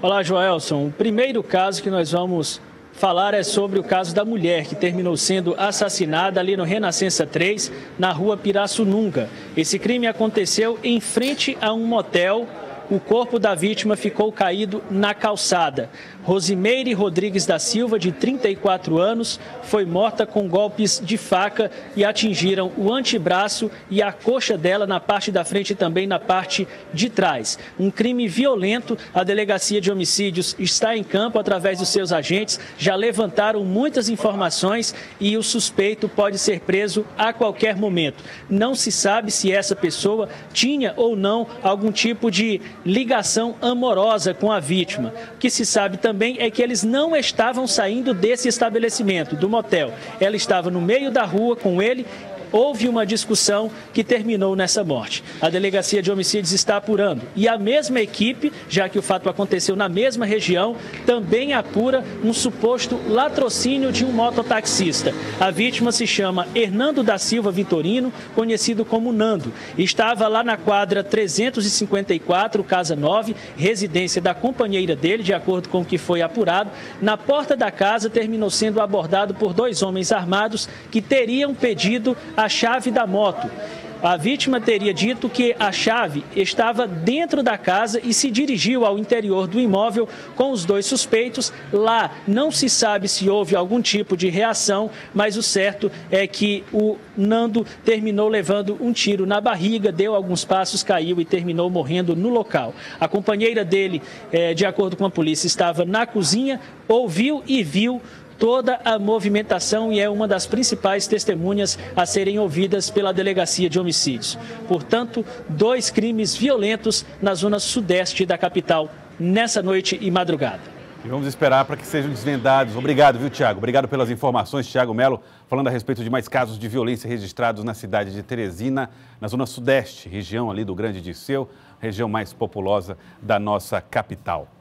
Olá, Joelson. O primeiro caso que nós vamos falar é sobre o caso da mulher que terminou sendo assassinada ali no Renascença 3, na rua Pirassununga. Esse crime aconteceu em frente a um motel. O corpo da vítima ficou caído na calçada. Rosimeire Rodrigues da Silva, de 34 anos, foi morta com golpes de faca e atingiram o antebraço e a coxa dela na parte da frente e também na parte de trás. Um crime violento. A Delegacia de Homicídios está em campo através dos seus agentes. Já levantaram muitas informações e o suspeito pode ser preso a qualquer momento. Não se sabe se essa pessoa tinha ou não algum tipo de ligação amorosa com a vítima. O que se sabe também é que eles não estavam saindo desse estabelecimento, do motel. Ela estava no meio da rua com ele. Houve uma discussão que terminou nessa morte. A Delegacia de Homicídios está apurando. E a mesma equipe, já que o fato aconteceu na mesma região, também apura um suposto latrocínio de um mototaxista. A vítima se chama Hernando da Silva Vitorino, conhecido como Nando. Estava lá na quadra 354, Casa 9, residência da companheira dele, de acordo com o que foi apurado. Na porta da casa, terminou sendo abordado por dois homens armados que teriam pedido a chave da moto. A vítima teria dito que a chave estava dentro da casa e se dirigiu ao interior do imóvel com os dois suspeitos. Lá não se sabe se houve algum tipo de reação, mas o certo é que o Nando terminou levando um tiro na barriga, deu alguns passos, caiu e terminou morrendo no local. A companheira dele, de acordo com a polícia, estava na cozinha, ouviu e viu toda a movimentação e é uma das principais testemunhas a serem ouvidas pela Delegacia de Homicídios. Portanto, dois crimes violentos na zona sudeste da capital nessa noite e madrugada. E vamos esperar para que sejam desvendados. Obrigado, viu, Tiago? Obrigado pelas informações, Tiago Melo, falando a respeito de mais casos de violência registrados na cidade de Teresina, na zona sudeste, região ali do Grande Disseu, região mais populosa da nossa capital.